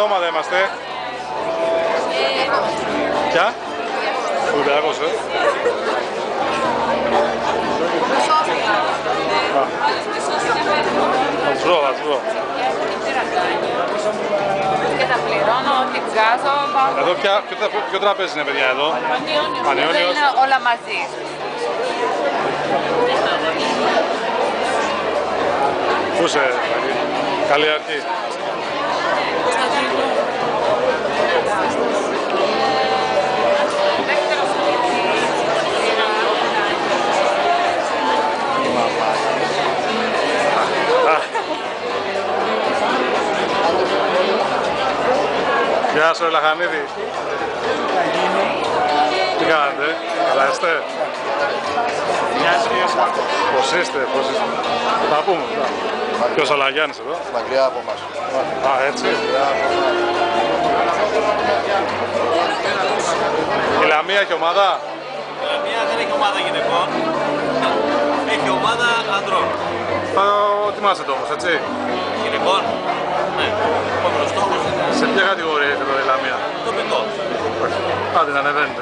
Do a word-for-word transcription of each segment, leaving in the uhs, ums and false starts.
ομάδα είμαστε? Ποια? Ολυμπιακός, ε. Θα τους βρω, θα τους βρω. Και τα πληρώνω, ό,τι βγάζω. Εδώ ποια, ποιο, ποιο τραπέζι είναι, παιδιά, εδώ? Πανιόνιος. Εδώ είναι όλα μαζί. Πού είσαι, καλή αρχή. Γεια σου, Λαχανίδη. Τι κάνετε, καλά είστε? Γεια σου, γεια σου. Πώς είστε, πώς είστε? Θα πούμε. Ποιος Αλαγιάννης εδώ? Μακριά από εμάς. Α, έτσι. Η Λαμία έχει ομάδα? Η Λαμία δεν έχει ομάδα γυναικών. Έχει ομάδα ανδρών. Θα ετοιμάσετε όμως, έτσι. Γυναικών. Ναι. Ο επόμενος στόχος είναι... Σε ποια κατηγορία έχετε εδώ η Λαμία? Το πετώ. Άντε να ανεβαίνετε.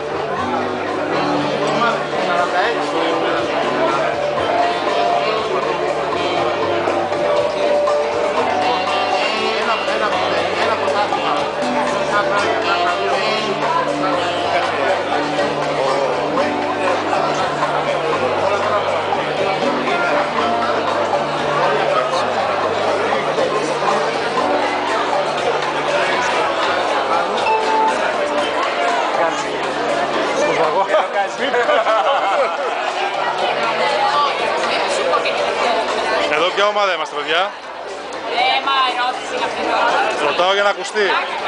Εδώ ποια ομάδα είμαστε, παιδιά? Ε, μα ερώτηση να πει. Ρωτάω για να ακουστεί.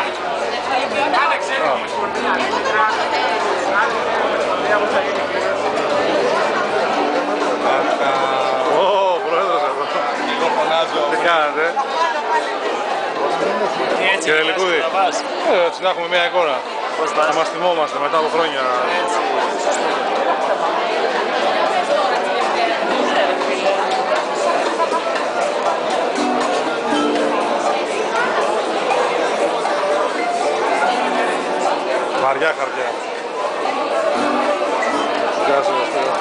Ω, πρόεδρος εδώ. Εγώ φωνάζω. Τι κάνετε? Κύριε Λικούδη, ε, έτσι να έχουμε μια εικόνα. Να μας θυμόμαστε μετά από χρόνια. Βαριά χαρτιά. Γεια σου, Βαστήρα.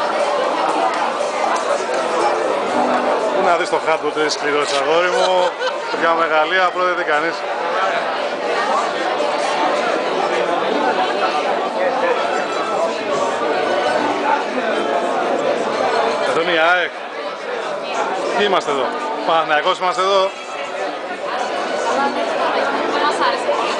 Πού να δεις το χάτ που τρεις σκληρός, αγόρι μου. Για μεγαλεία, απλό δεν δει κανείς. Εδώ είναι η ΑΕΚ. Τι είμαστε εδώ? Παναθηναϊκός είμαστε εδώ. Δεν μας άρεσε πολύ.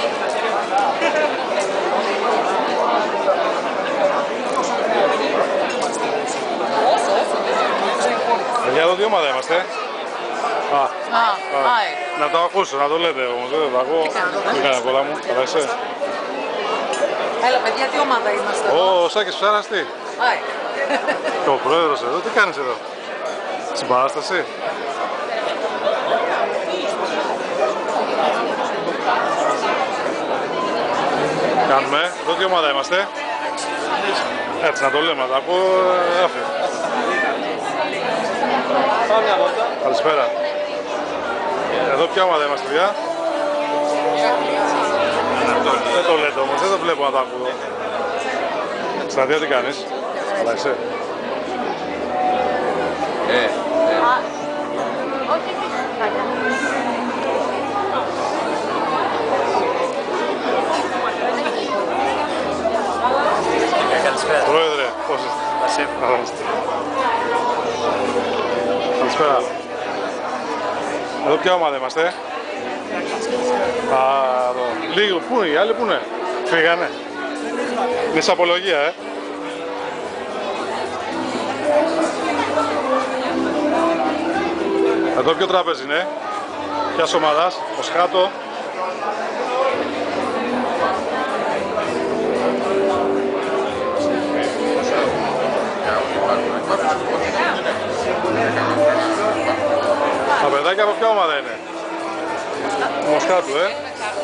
Παιδιά, εδώ τι ομάδα είμαστε? Α, Α, α, να το ακούσω, να το λέτε όμως, δεν το ακούω. Τι κάνει πολλά μου, καλά είσαι? Έλα παιδιά, τι ομάδα είμαστε? Ω, ο Σάκης Ψάρας τι? ΑΕΚ. Και ο πρόεδρος εδώ, τι κάνεις εδώ? Συμπαράσταση? Κάνουμε, εδώ τι ομάδα είμαστε? Έτσι να το λέμε, να το ακούω, άφη. Καλησπέρα. Εδώ ποια ομάδα είμαστε, παιδιά? Δεν το λέτε όμως, δεν το βλέπω να το ακούω. Στρατεία, τι κάνεις? Καλά είσαι? Ε, ε. Όχι, Καλησπέρα. Πρόεδρε, πώς είστε? Ασύ. Καλά είστε. Καλησπέρα. Εδώ ποια ομάδα είμαστε? Α, εδώ. Λίγο, πού είναι οι άλλοι, πού είναι? Φύγανε. Είναι σε απολογία, ε. Εδώ ποιο τράπεζι είναι? Ποιας ομάδας? Ο Σχάτο. Τα παιδάκια από ποια ομάδα είναι? Μοσχάτου, ε.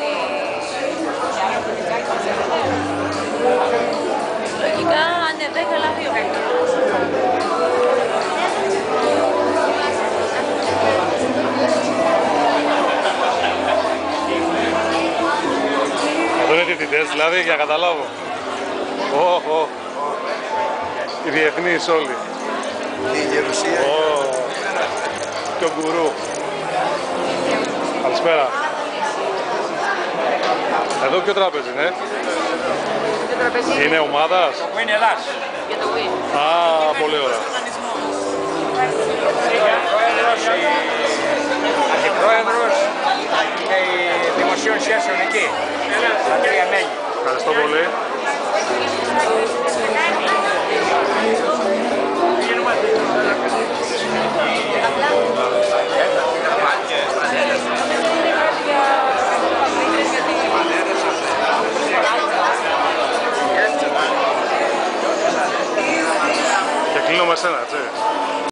λογικά ανεβαίνει καλά δύο. Δηλαδή, για να καταλάβω. Ωχ, ωχ. Οι διεθνείς όλοι. Η Γερουσία. Ωχ. Και ο γκουρού. Καλησπέρα. Εδώ ποιο τράπεζι είναι? Το τραπεζί Είναι ομάδας? Που είναι Ελλάς. για το Wii. Α, πολύ ωραία. Αντιπρόεδρος και η δημοσίων σχέσεων εκεί. Τα τρία μέλη. Ευχαριστώ πολύ. Και κλείνω με σένα, έτσι.